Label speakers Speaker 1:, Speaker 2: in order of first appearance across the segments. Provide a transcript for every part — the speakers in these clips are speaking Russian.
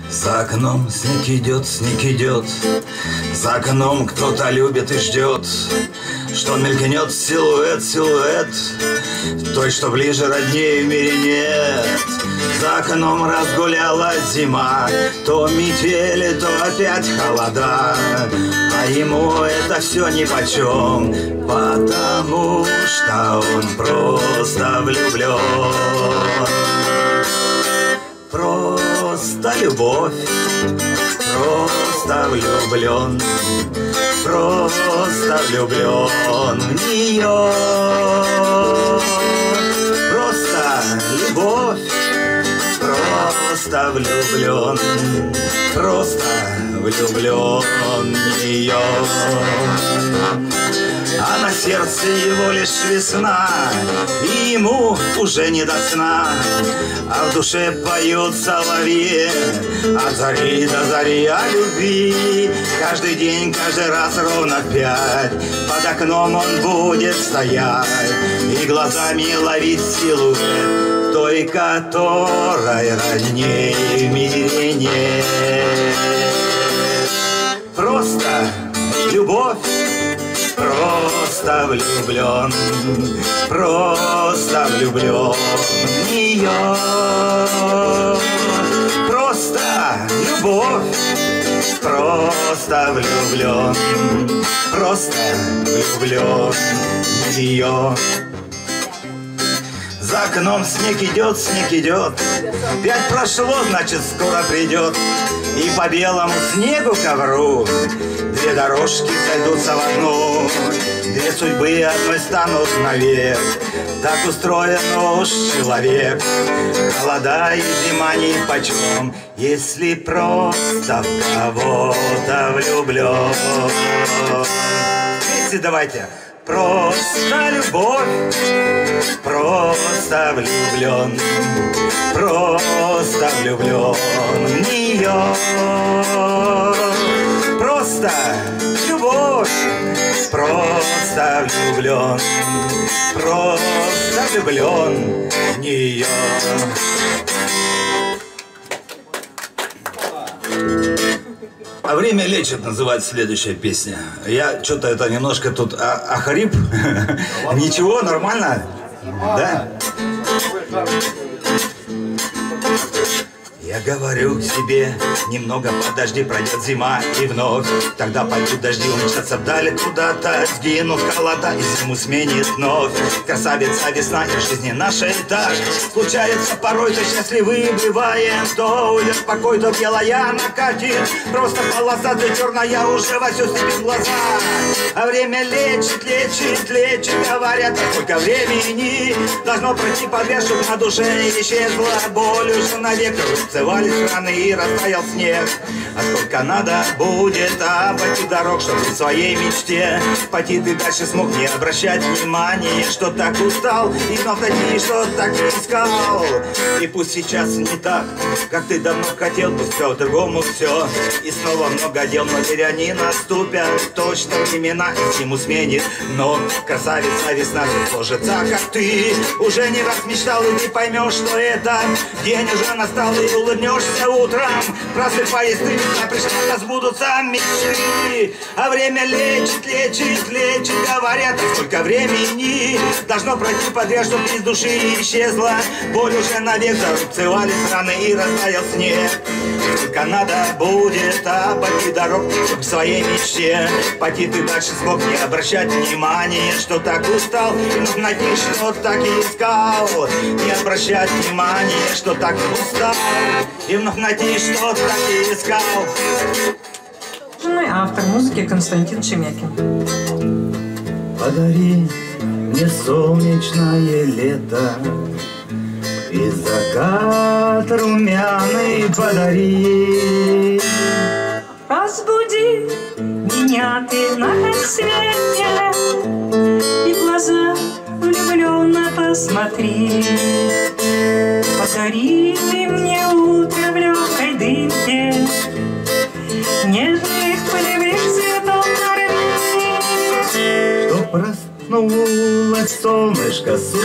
Speaker 1: За окном снег идет, за окном кто-то любит и ждет, что мелькнет силуэт, силуэт той, что ближе роднее в мире нет. За окном разгулялась зима, то метели, то опять холода, а ему это все нипочем, потому что он просто влюблен. Просто любовь, просто влюблен, просто влюблен в нее. Просто любовь, просто влюблен, просто влюблен в нее. А на сердце его лишь весна, и ему уже не до сна, а в душе поют соловьи от зари до зари о любви. Каждый день, каждый раз ровно в 5 под окном он будет стоять и глазами ловить силуэт той, которой родней в мире нет. Просто любовь, просто влюблен, просто влюблен в нее. Просто любовь, просто влюблен, просто влюблен в нее. За окном снег идет, 5 прошло, значит скоро придет. И по белому снегу ковру 2 дорожки сойдутся в одну, 2 судьбы одной станут навек. Так устроен уж человек, холода и зима нипочем, если просто в кого-то влюблен. Вместе давайте. Просто любовь, просто влюблен, просто влюблен в нее. Просто любовь, просто влюблен, просто влюблен в нее. А время лечит, называется следующая песня. Я что-то это немножко тут охрип. Ничего, нормально? Да? Я говорю себе, немного подожди, пройдет зима и вновь. Тогда пойдут дожди, умчатся вдали куда-то, сгинут холода и зиму сменит вновь. Красавица весна и в жизни нашей так случается порой, то счастливы бываем, то уйдет покой, то белая накатит. Просто полосатая черная уже во все слепит глаза. А время лечит, лечит, лечит, говорят, сколько времени должно пройти подряд, чтоб на душе исчезла боль уже навек. Целовались раны и растаял снег. А сколько надо будет обойти дорог, чтобы в своей мечте пойти ты дальше смог не обращать внимания, что так устал и вновь найти, что так и искал. И пусть сейчас не так, как ты давно хотел, пусть по-другому все. И снова много дел, но верь, они наступят. Точно времена и зиму сменит. Но красавица весна же сложится, как ты уже не раз мечтал, и ты поймешь, что это день уже настал, и улыбнешься утром, просыпаясь, ты весна пришла, сбудутся мечты. А время лечит, лечит, лечит, говорят, а сколько времени должно пройти подряд, чтоб из души исчезла боль уже навек. Зарубцевались раны и растаял снег. Сколько надо будет обойти дорог, чтоб в своей мечте пойти ты дальше смог не обращать внимания, что так устал и нужно найти, что так и искал. Не обращать внимания, что так устал и вновь найти, что так и искал.
Speaker 2: Автор музыки Константин Шемякин.
Speaker 1: Подари мне солнечное лето и закат румяный подари.
Speaker 2: Разбуди меня ты на рассвете и в глаза влюбленно посмотри. Подари ты мне утро в легкой дымке нежных полевых цветов на
Speaker 1: Что проснулось солнышко с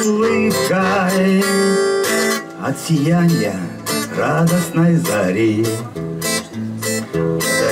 Speaker 1: улыбкой от сияния радостной зари.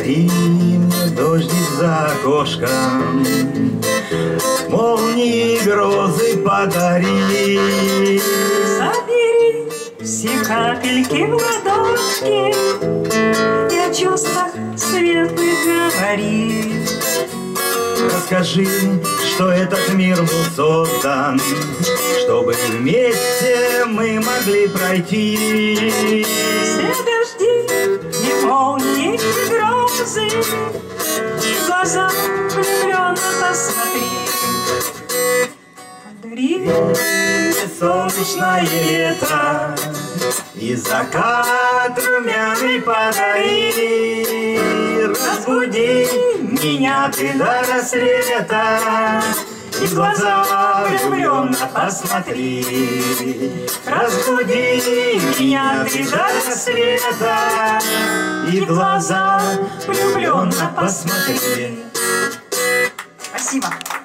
Speaker 1: Подари мне дождик за окошком, молнии, грозы подари.
Speaker 2: Собери все капельки в ладошки и о чувствах светлых говори.
Speaker 1: Расскажи, что этот мир был создан, чтобы вместе мы могли пройти.
Speaker 2: Все дожди и молнии, и грозы, в глаза влюбленно посмотри. Подари
Speaker 1: мне солнечное лето и закат румяный подари. Разбуди меня ты до рассвета и в глаза влюбленно посмотри. Разбуди меня ты до рассвета и в глаза влюбленно посмотри.
Speaker 2: Спасибо.